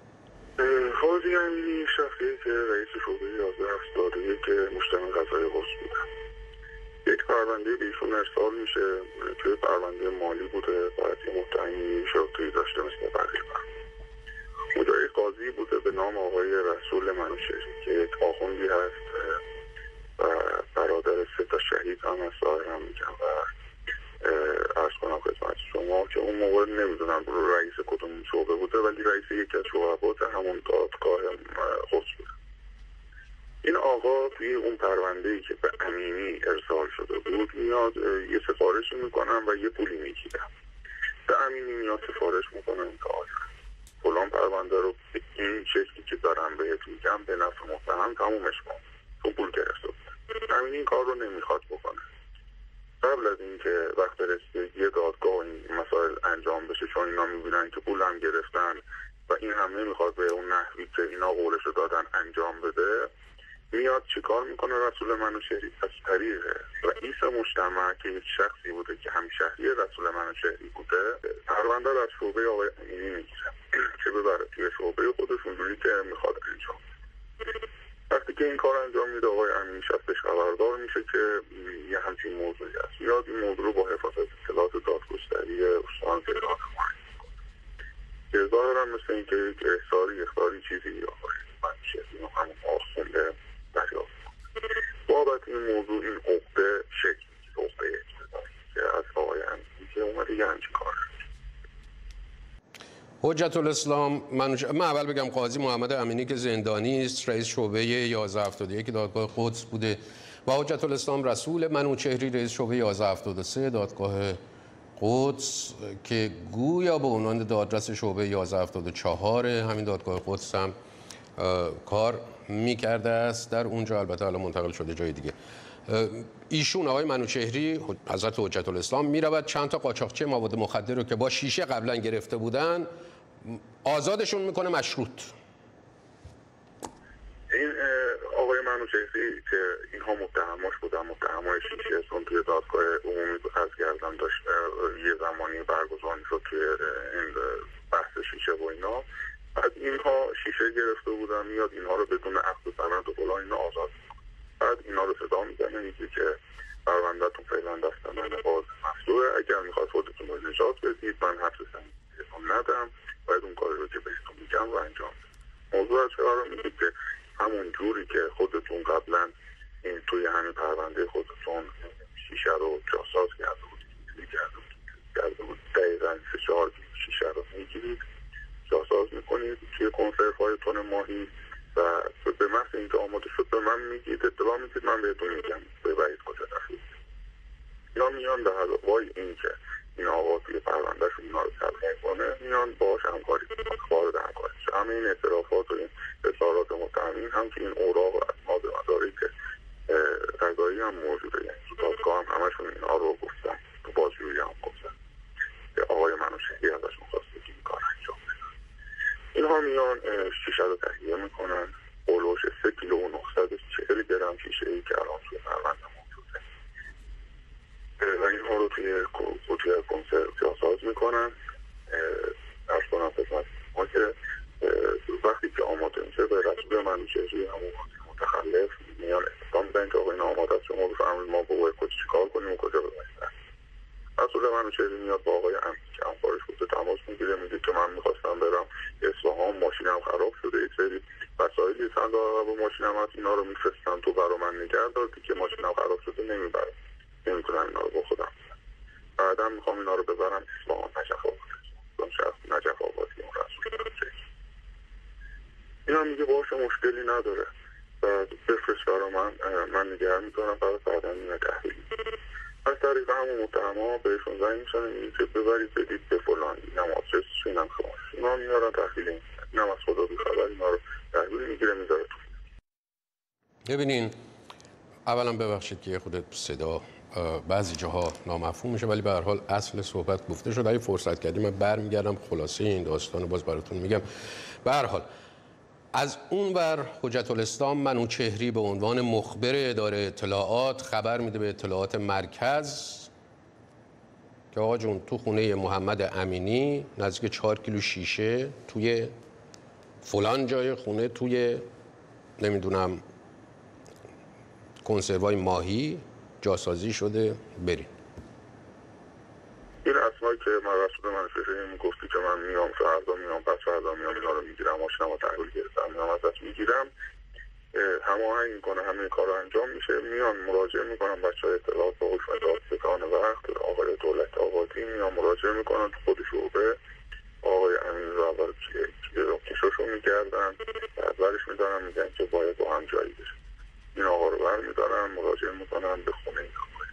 قاضی امینی شخصی که رئیس شعبه 1171 که مجتمع قضایی قدس بودن. یک پرونده به ایشون ارسال میشه، توی پرونده مالی بوده، باید یه متهمی شرطی داشته مثل بقیه مدعی قاضی بوده به نام آقای رسول منوچهری که یک آخوندی هست و برادر 3 شهید هم از ظاهرم میگم و عرض کنم خدمت شما که اون موقع نمیدونم رئیس کدوم شعبه بوده ولی رئیس یکی از شعبات همون دادگاه قدس بوده. این آقا توی اون پرونده‌ای که به امینی ارسال شده بود میاد یه سفارشی میکنن و یه پولی میگیرن. به امینی میاد سفارش میکنن که آقا فلان پرونده رو به این شکلی که دارم بهت میگم به نفع متهم تمومش کن، چون پول گرفته بود. امینی این کار رو نمیخواد بکنه. قبل از اینکه وقت رسیدگی دادگاه این مسائل انجام بشه، چون اینا میبینن که پول هم گرفتن و این هم نمیخواد به اون نحوی که اینا قولش رو دادن انجام بده، میاد چیکار میکنه رسول منوچهری؟ از طریق رئیس مجتمع که یک شخصی بوده که همشهری رسول منوچهری بوده، پرونده رو از شعبه آقای امینی میگیره که ببره توی شعبه خودش اونجوری که میخواد انجام. وقتی که این کار انجام میده آقای امینی شخصش خبردار میشه که یه همچین موضوعی هست، میاد این موضوع رو با حفاظت اطلاعات دادگستری استان تهران معرفی که ظاهرا مثل اینکه یک اخطاری چیزی آقای منوچهری همون آخونده دریافت بابت این موضوع این عقده شکل عقده اقتداری که از آقای امینی که اومده یه همچین کار حجت الاسلام من اول بگم قاضی محمد امینی که زندانی است، رئیس شعبه 1171 دادگاه قدس بوده و حجت الاسلام رسول منوچهری رئیس شعبه 1173 دادگاه قدس که گویا به عنوان دادرس شعبه 1174 همین دادگاه قدس هم کار میکرده است در اونجا، البته الان منتقل شده جای دیگه. ایشون آقای منوچهری حضرت حجت الاسلام میرود چند تا قاچاقچی مواد مخدر رو که با شیشه قبلا گرفته بودن آزادشون میکنه مشروط. این آقای منوچهری که اینها متهماش بودن، متهمای شیشه، چون توی دادگاه عمومی از گردن داشت یه زمانی برگزار میشد توی این بحث شیشه و اینا، بعد اینها شیشه گرفته بودن، میاد اینها رو بدون عقد و سند و فلان اینا آزاد میکنه. بعد اینا رو صدا میزنه میگه که پرونده‌تون فعلا دست من باز مفتوحه، اگر میخواد خودتون رو نجات بدید من حبس سنگینتون ندم، باید اون کاری رو که بهتون میگم رو انجام بدید. موضوع از قرار میگه که همون جوری که خودتون قبلا این توی همین پرونده خودتون شیشه رو جاساز کرده بودید توی کنسروهای تن ماهی و به محض اینکه آماده شد به من میگید، اطلاع میدید، من بهتون میگم ببرید کجا رفتید. یا میان به هوای اینکه این آقا توی پروندهشون اینا رو تلقین کنه، میان باهاش همکاری کنه، وارد همکاری شه. همه این اعترافات و این اظهارات متهمین، همچنین اوراق و اسناد مدارک قضایی هم موجوده، یعنی تو دادگاه هم همشون اینا رو گفتن، تو بازجویی هم گفتن که آقای منوچهری ازشون خواسته که این کار انجام بدن. اینها میان شیشه رو تهیه میکنن، هولوش 3 کیلو و 940 گرم شیشه ای که الان توی پرونده موجوده و اینها رو توی کنسرو جاساز میکنن. عرض کنم خدمت ما که وقتی که آماده میشه به رسول منوچهری همون متخلف میان اعلام میدن که آقا این آماده است، شما بفرمایید ما با کجا چیکار کنیم و کجا ببریم. رسول منوچهری میاد با آقای امین که همکارش بوده تماس میگیره، میگه که من میخواستم برم اصفهان، ماشینم خراب شده، یک سری وسایلی صندوق عقب ماشینم هست، اینا رو میفرستم تو برا من نگه دار که ماشینم خراب شده نمیبرم، نمیتونم اینا رو با خودم ببرم. بعدم میخوام اینا رو ببرم اصفهان، نجف آباد. اون شخص نجف آبادی اون رسول منوچهری اینا میگه باشه مشکلی نداره و بفرست برا من نگه میدارم، بعدا اینو تحویل میدم. از طریق همون متهما بهشون زنگ میزنن میگه که ببرید بدید به فلان، اینم آدرسش، اینم خواهش، اینا میارن تحویل میدن، اینم از خدا بیخبر اینا رو تحویل میگیره میذاره تو. ببینین اولا ببخشید که خودت صدا بعضی جاها نامفهوم میشه، ولی به هر حال اصل صحبت گفته شد. اگه فرصت کردیم من برمیگردم خلاصه این داستان رو باز براتون میگم. به هر حال از اون ور حجت الاسلام منوچهری به عنوان مخبر اداره اطلاعات خبر میده به اطلاعات مرکز که آقا جون تو خونه محمد امینی نزدیک 4 کیلو شیشه توی فلان جای خونه توی نمیدونم کنسروای ماهی جاسازی شده، برین. این اسمایی که من رسول منوچهری میگفتی که من میام فردا میام پس فردا میام اینا رو میگیرم، ماشینم رو تحویل گرفتم میام ازش میگیرم، هماهنگ میکنه، همه کار انجام میشه، میان مراجعه میکنن بچهای اطلاعات به حکم دادستان وقت آقای دولت آبادی، میان مراجعه میکنن تو خود شعبه، آقای امین رو اول کشاشو میگردن، بعد برش میدارن میگن که باید با هم جایی بشه. این آقا رو برمیدارن مراجعه میکنن به خونه این آقای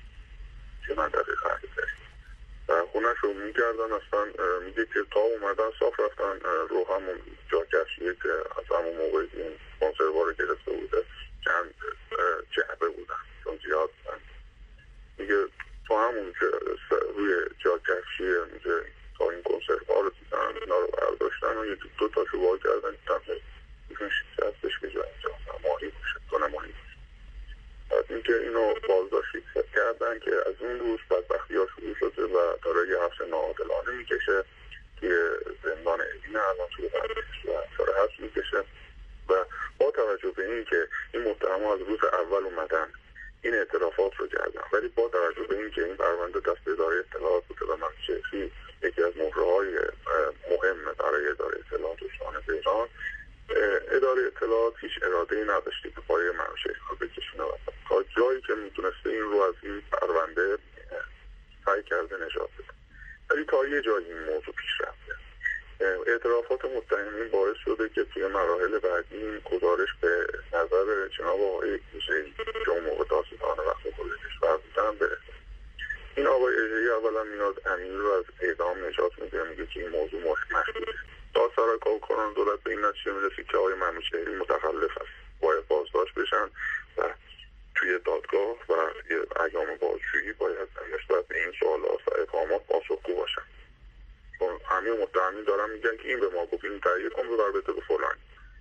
که منطقه خریداری و خونهش رو میگردن، اصلا میگه که تا اومدن صاف رفتن رو همون جاکشیه که از همون موقعی این کنسروا رو گرفته بوده چند جعبه بودن چون زیاد بودن، میگه تا همون روی جاکشیه میگه تا این کنسروا رو دیدن اینا رو برداشتن و یکی دو تاشو وا کردن دیدن که ایشون شیشه هستش که جا اینجا ماهی باشه کنه ماهی باشه. بعد اینکه اینو بازداشتی کردن که از اون روز بدبختی ها شروع شده و داره یه حبس ناعادلانه میکشه توی زندان ادینه، الان توی برداشت و داره حبس میکشه و با توجه به این که این متهما از روز اول اومدن این اعترافات رو کردن، ولی با توجه به این که این پرونده دست اداره اطلاعات بوده و منوچهری یکی از مهره‌های مهم برای اداره اطلاعات استان تهران، اداره اطلاعات هیچ اراده‌ای نداشتی که پای منوچهری رو بکشونه و تا جایی که میتونسته این رو از این پرونده سعی کرده نجات بده، ولی تا یه جایی این موضوع پیش رفته. اعترافات متهمین باعث شده که توی مراحل بعدی این گزارش به نظر جناب آقای اژه‌ای که اون موقع دادستان وقت کل کشور بودن برسه. این آقای اژه‌ای اولا میاد امین رو از اعدام نجات میده، میگه که این موضوع مشکوکه. تا سر کارکنان دولت به این نتیجه میرسه که آقای منوچهری متخلف است، باید بازداشت بشن و توی دادگاه و ایام بازجویی باید نسبت به این سوالات و اتهامات پاسخگو باشن. همه متهمین دارن میگن که این به ما گفت این تهیه کن ببر بده به فلان،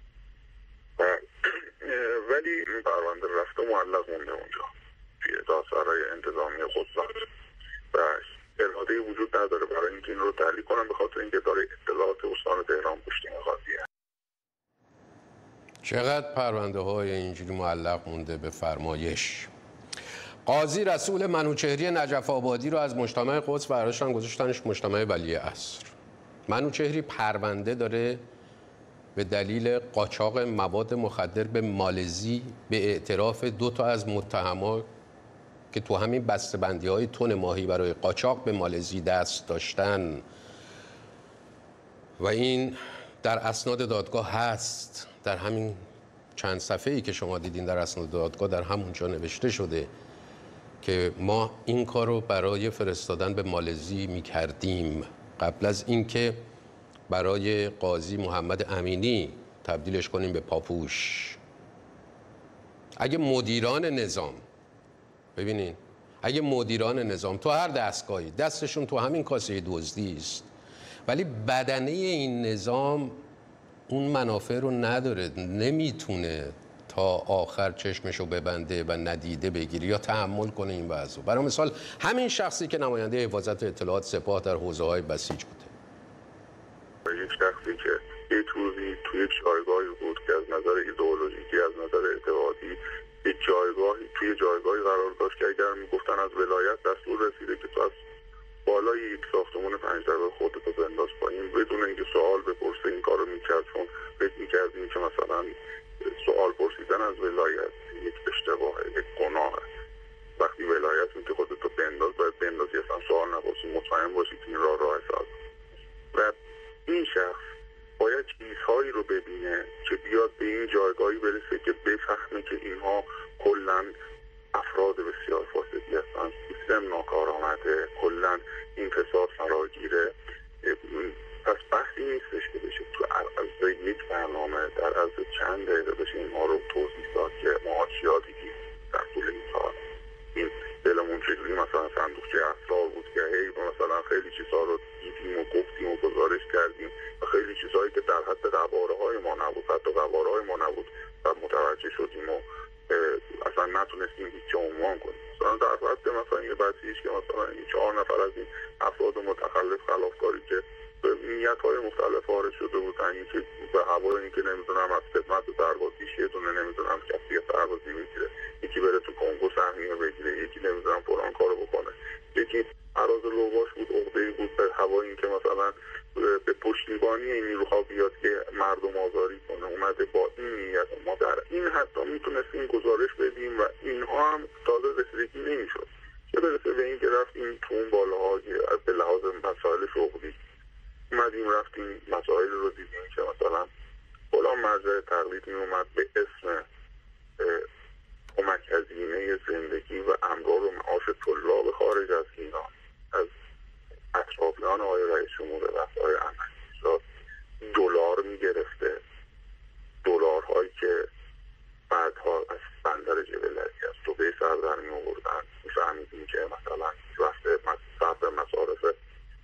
ولی این پرونده رفته معلق مونده اونجا توی دادسرای انتظامی قضات و اراده وجود نداره برای اینکه این رو تحلیل کنن، به خاطر اینکه اداره اطلاعات استان تهران پشت این قضیه. چقدر پرونده های اینجوری معلق مونده به فرمایش. قاضی رسول منوچهری نجف آبادی رو از مجتمع قدس برداشتن گذاشتنش مجتمع ولی عصر. منوچهری پرونده داره به دلیل قاچاق مواد مخدر به مالزی به اعتراف 2 تا از متهما که تو همین بسته‌بندی‌های تن ماهی برای قاچاق به مالزی دست داشتن و این در اسناد دادگاه هست، در همین چند صفحه‌ای که شما دیدین در اسناد دادگاه در همونجا نوشته شده که ما این کار رو برای فرستادن به مالزی می‌کردیم قبل از اینکه برای قاضی محمد امینی تبدیلش کنیم به پاپوش. اگه مدیران نظام، ببینین، اگه مدیران نظام تو هر دستگاهی دستشون تو همین کاسه دزدی است، ولی بدنه این نظام اون منافع رو نداره، نمیتونه تا آخر چشمشو ببنده و ندیده بگیره یا تحمل کنه این وضع. برای مثال همین شخصی که نماینده حفاظت اطلاعات سپاه در حوزه‌های بسیج بوده، یک شخصی که یک روزی توی یک جایگاهی بود که از نظر ایدئولوژیکی، از نظر اعتقادی یک جایگاهی توی جایگاهی قرار داشت که اگر میگفتن از ولایت دستور رسیده که تو از بالای یک ساختمان 5 طبقه خودتو بنداز پایین بدون اینکه سوال بپرسه این کارو میکرد، چون فکر میکردیم که مثلا سوال پرسیدن از ولایت یک اشتباهه، یک گناهه. وقتی ولایت میگه خودتو بنداز، باید بندازی، اصلا سوال نپرسی، مطمئن باشی که این راه ساز. و این شخص باید چیزهایی رو ببینه که بیاد به این جایگاهی برسه که بفهمه که اینها کلاً افراد بسیار فاسدی هستند، سیستم ناکارآمده، کلاً این فساد فراگیره. پس بحثی نیستش که بشه تو عرض یک برنامه در عرض چند دقیقه بشه اینها رو توضیح داد که ما چیا دیدیم در طول این سال. این دلمون چجوری مثلا صندوقچه اسرار بود که هی مثلا خیلی چیزها رو دیدیم و گفتیم و گزارش کردیم و خیلی چیزهایی که در حد قواره های ما نبود، حتی قواره های ما نبود و متوجه شدیم و اصلا نتونستیم هیچ عنوان کنیم. مثلا در حد مثلا یه بسیج که مثلا 4 نفر از این افراد متخلف خلافکاری که به نیت‌های مختلف وارد شده بودن، یکی به هوای اینکه نمیدونم از خدمت سربازیش یه دونه نمیدونم کسی سربازی بگیره، یکی بره تو کنگو سهمیه بگیره، یکی نمیدونم فلان کارو بکنه، یکی عراض لوباش بود، عقده‌ای بود به هوای اینکه مثلا به پشتیبانی این نیروها بیاد که مردم آزاری کنه، اومده با این نیت. ما در این حتی میتونستیم گزارش بدیم و اینها هم تازه رسیدگی نمیشد، چه برسه به این که رفتیم تو اون بالاها به لحاظ مسائل شغلی اومدیم رفتیم مسائل رو دیدیم که مثلا فلان مرجع تقلید می اومد به اسم کمک هزینه زندگی و امرار و معاش طلاب خارج از ایران از اطرافیان آقای رئیس جمهور و آقای احمدی‌نژاد دلار میگرفته، دلارهایی که بعدها از بندر جبلکی از توبه سر در می آوردن. میفهمیدیم که مثلا رفته صرف مصارف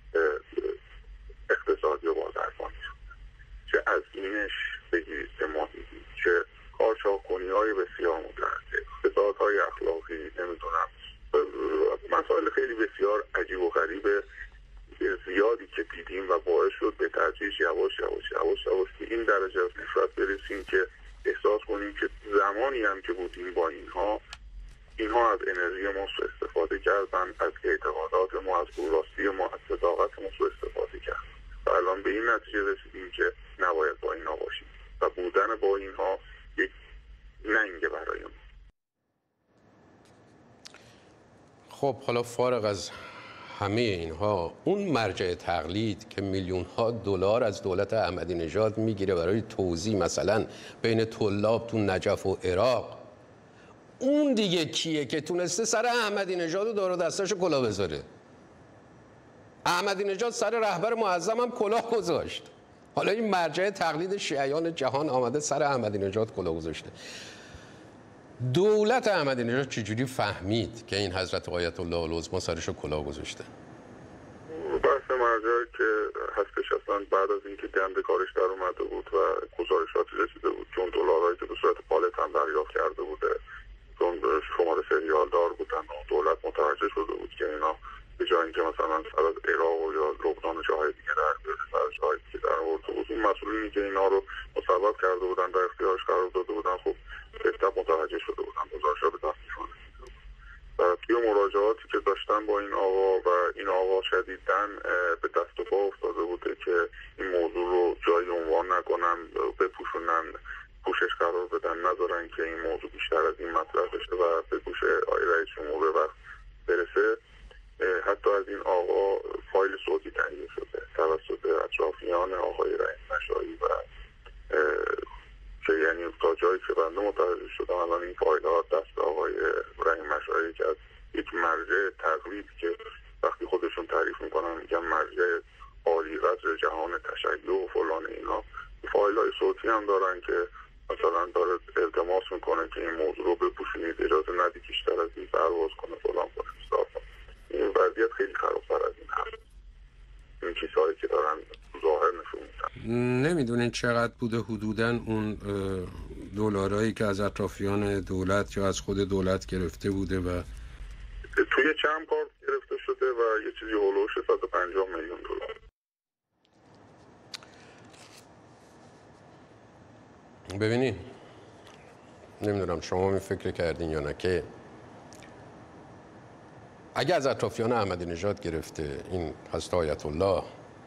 اقتصادی و بازرگانی شد. چه از اینش بگیرید که ما دیدیم، چه کارچاکنی های بسیار متعدد، فسادهای اخلاقی، نمیدونم مسائل خیلی بسیار عجیب و غریب زیادی که دیدیم و باعث شد به تدریج یواش به این درجه از نفرت برسیم که احساس کنیم که زمانی هم که بودیم با اینها از انرژی ما سوء استفاده کردن، از اعتقادات ما، از راستی ما، از صداقت ما سوء استفاده کردن و الان به این نتیجه رسیدیم که نباید با اینها باشیم و بودن با اینها یک ننگه برای ما. خب حالا فارغ از همه اینها، اون مرجع تقلید که میلیون ها دلار از دولت احمدی نژاد میگیره برای توزیع مثلا بین طلاب تو نجف و عراق، اون دیگه کیه که تونسته سر احمدی نژاد رو دور و دستاشو کلاه بذاره؟ احمدی نژاد سر رهبر معظم هم کلاه گذاشت، حالا این مرجع تقلید شیعیان جهان آمده سر احمدی نژاد کلاه گذاشته. دولت احمدی نژاد چجوری فهمید که این حضرت آیت الله العظمی سرشو کلاه گذاشته؟ بحث مرجعی که هستش اصلا بعد از اینکه گند کارش در اومده بود و گزارشاتی رسیده بود، چون دلارهایی که به صورت پالت هم دریافت کرده بوده، چون شماره سریال دار بودن و دولت متوجه شده بود که اینا به جای اینکه مثلا سر از عراق یا لبنان و جاهای دیگه در بیاره، سر جاهای دیگه در آورده بود، اون مسئولینی که اینا رو مصوب کرده بودن، در اختیارش قرار داده بودن، خب بهتر متوجه شده بودن، گزارش‌ها به دستشون رسیده. و توی مراجعاتی که داشتن با این آقا و این آقا شدیداً به دست و پا افتاده بوده که این موضوع رو جای عنوان نکنن، بپوشونن، پوشش قرار بدن، نذارن که این موضوع بیشتر از این مطرح بشه و به گوش آقای رئیس جمهور وقت برسه. حتی از این آقا فایل صوتی تهیه شده توسط اطرافیان آقای رئیس نشایی و شدم الان این فایل‌ها دست آقای رحیم مشایی که از یک مرجع تقلید که وقتی خودشون تعریف میکنن میگن مرجع عالی قدر جهان تشیع و فلان اینا، فایل‌های صوتی هم دارن که مثلا داره التماس میکنه که این موضوع رو بپوشونید، اجازه ندید بیشتر از این پرواز کنه فلان کنه. این وضعیت خیلی خراب‌تر از این هست. این چیزهایی که دارن ظاهر نشون میدن. نمیدونین چقدر بوده حدوداً اون دلارایی که از اطرافیان دولت یا از خود دولت گرفته بوده و توی چند بار گرفته شده و یه چیزی هولوش 150 میلیون دلار. ببینید، نمیدونم شما می فکر کردین یا نه که اگه از اطرافیان احمدی نژاد گرفته این هست آیت الله،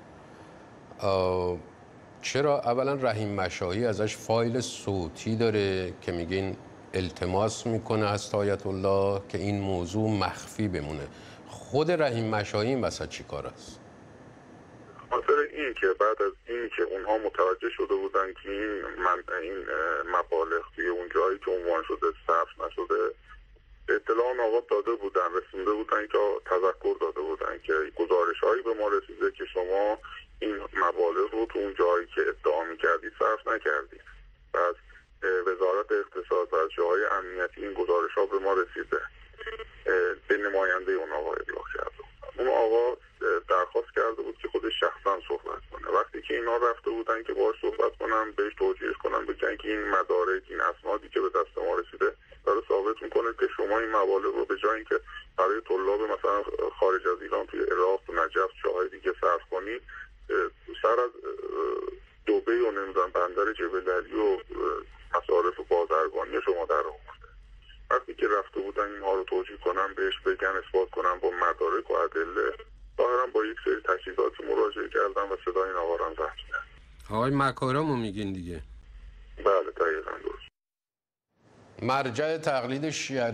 چرا اولا رحیم مشایی ازش فایل صوتی داره که میگین التماس میکنه هست آیت الله که این موضوع مخفی بمونه؟ خود رحیم مشایی این وسط چی کار است؟ خاطر این که بعد از این که اونها متوجه شده بودن که این مبالغ توی اون جایی که عنوان شده صرف نشده، اطلاع آقا داده بودن، رسونده بودن که تذکر داده بودن که گزارش هایی به ما رسیده که شما این مبالغ رو تو اون جایی که ادعا می‌کردید صرف نکردید. از وزارت اقتصاد و از جاهای امنیتی این گزارش ها به ما رسیده، به نماینده اون آقا ابلاغ کرده. اون آقا درخواست کرده بود که خودش شخصا صحبت کنه. وقتی که اینا رفته بودن که باهاش صحبت کنن، بهش توجیه کنن، بگن که این مدارک، این اسنادی که به دست ما رسیده داره ثابت میکنه که شما این مبالغ رو به جای اینکه برای طلاب مثلا خارج از ایران توی عراق، تو نجف، جاهای دیگه صرف کنید، سر از دبی و نمیدونم بندر جبل علی و مصارف بازرگانی شما در آورده. وقتی که رفته بودن اینها رو توجیه کنن، بهش بگن، اثبات کنن با مدارک و ادله، ظاهرا با یک سری تجهیزاتی مراجعه کردن و صدای این آقا رو هم ضبط کردن. آقای مکارمو میگین دیگه؟ بله دقیقاً درست. مرجع تقلید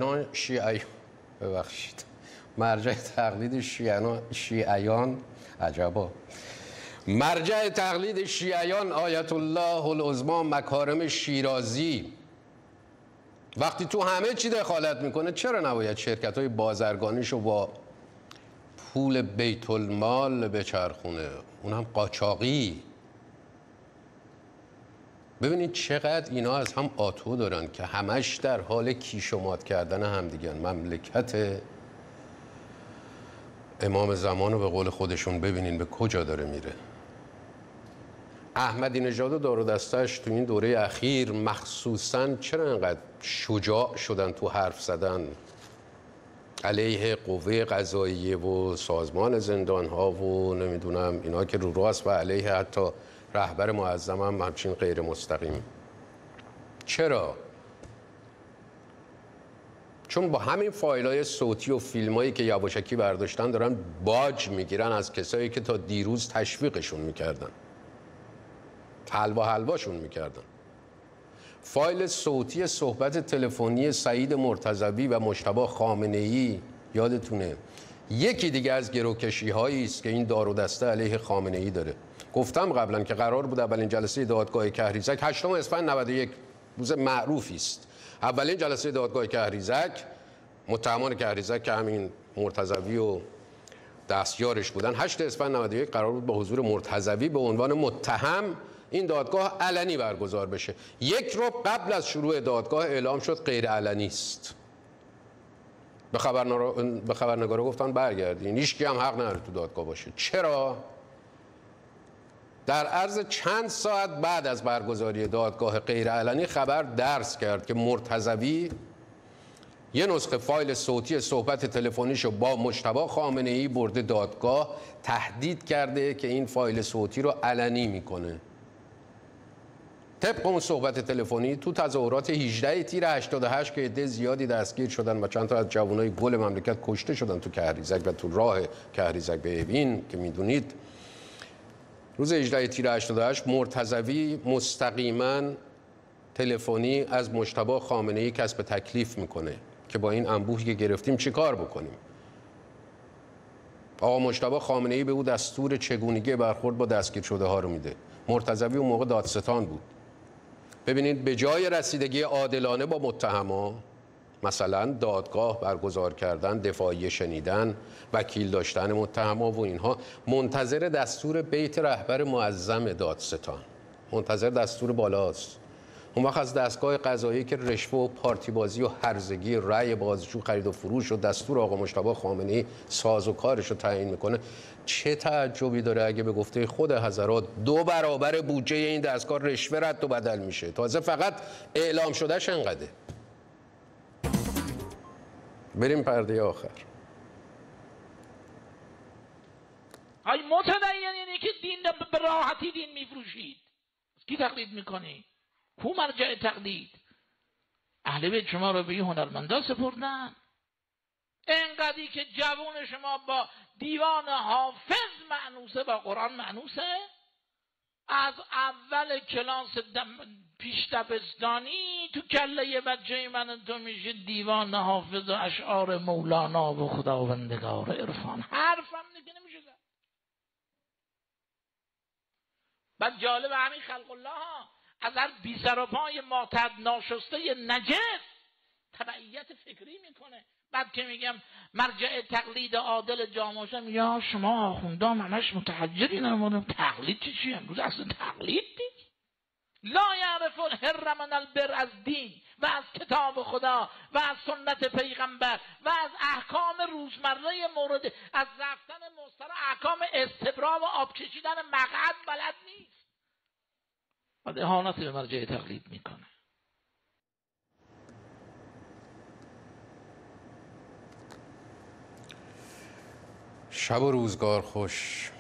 مرجع تقلید شیعیان عجبا. مرجع تقلید شیعیان آیت الله العظما مکارم شیرازی وقتی تو همه چی دخالت میکنه، چرا نباید شرکت‌های بازرگانیشو با پول بیت المال بچرخونه، اونم قاچاقی؟ ببینید چقدر اینا از هم آتو دارن که همش در حال کیش و مات کردن هم دیگن. مملکت امام زمان رو به قول خودشون ببینین به کجا داره میره. احمدی نژاد و دار و دستش تو این دوره اخیر مخصوصاً چرا انقدر شجاع شدن تو حرف زدن علیه قوه قضاییه و سازمان زندان‌ها و نمیدونم اینا که رو راست و علیه حتی رهبر معظم هم همچین غیر مستقیم؟ چرا؟ چون با همین فایل‌های صوتی و فیلمایی که یواشکی برداشتن دارن باج میگیرن از کسایی که تا دیروز تشویقشون میکردن، حلواشون میکردن. فایل صوتی صحبت تلفنی سعید مرتضوی و مجتبی خامنه‌ای یادتونه یکی دیگه از گروکشی‌هایی است که این دار و دسته علیه خامنه‌ای داره. گفتم قبلا که قرار بود اولین جلسه دادگاه کهریزک 8 اسفند 91 روز معروفی است. اولین جلسه دادگاه کهریزک، متهمان کهریزک که همین مرتضوی و دستیارش بودن، 8 اسفند 91 قرار بود با حضور مرتضوی به عنوان متهم این دادگاه علنی برگزار بشه. 1 ربع قبل از شروع دادگاه اعلام شد غیر علنی است. به خبرنگارا گفتن برگردین، هیچکی هم حق نداره تو دادگاه باشه. چرا؟ در عرض چند ساعت بعد از برگزاری دادگاه غیرعلنی خبر درس کرد که مرتضوی یه نسخه فایل صوتی صحبت تلفنیشو با مجتبی خامنه‌ای برده دادگاه، تهدید کرده که این فایل صوتی رو علنی میکنه. طبق اون صحبت تلفنی تو تظاهرات 18 تیر 88 که عده زیادی دستگیر شدن و چند تا از جوانای گل مملکت کشته شدن تو کهریزک و تو راه کهریزک به اوین که میدونید، روز 18 تیر 88 مرتضوی مستقیما تلفنی از مجتبی خامنه‌ای کسب تکلیف میکنه که با این انبوهی که گرفتیم چی کار بکنیم. آقا مجتبی خامنه‌ای به او دستور چگونگی برخورد با دستگیر شده ها رو میده. مرتضوی اون موقع دادستان بود. ببینید به جای رسیدگی عادلانه با متهما، مثلا دادگاه برگزار کردن، دفاعیه شنیدن، وکیل داشتن متهما و اینها، منتظر دستور بیت رهبر معظم دادستان، منتظر دستور بالاست. اون وقت از دستگاه قضایی که رشوه و پارتی بازی و هرزگی رأی بازجو، خرید و فروش و دستور آقا مجتبی خامنه‌ای ساز و کارش رو تعیین میکنه، چه تعجبی داره اگه به گفته خود حضرات 2 برابر بودجه این دستگاه رشوه رد و بدل میشه؟ تازه فقط اعلام شدهش انقدره. بریم پرده آخر. های متدینی که دین به راحتی دین میفروشید، کی تقلید میکنی؟ کو مرجع تقلید؟ اهل بیت شما رو به این هنرمندا سپردن. اینقدری که جوان شما با دیوان حافظ معنوسه، با قرآن معنوسه، از اول کلاس پیش دبستانی تو کله بچه من تو میشه دیوان حافظ و اشعار مولانا و خداوندگار عرفان. حرفم دیگه نمیشه زد. بعد جالب همین خلق الله ها از هر بی سر و پای معتاد ناشسته نجس تبعیت فکری میکنه. بعد که میگم مرجع تقلید عادل جامعه، یا شما آخوندان همش متحجری نمودم، تقلید چیه؟ امروز اصلا تقلید دید لا یعرف الحر من البر، از دین و از کتاب خدا و از سنت پیغمبر و از احکام روزمره مورد، از رفتن مستر احکام استبرا و آب کشیدن مقعد بلد نیست. بعد اهانت به مرجع تقلید میکنه. شب و روزگار خوش.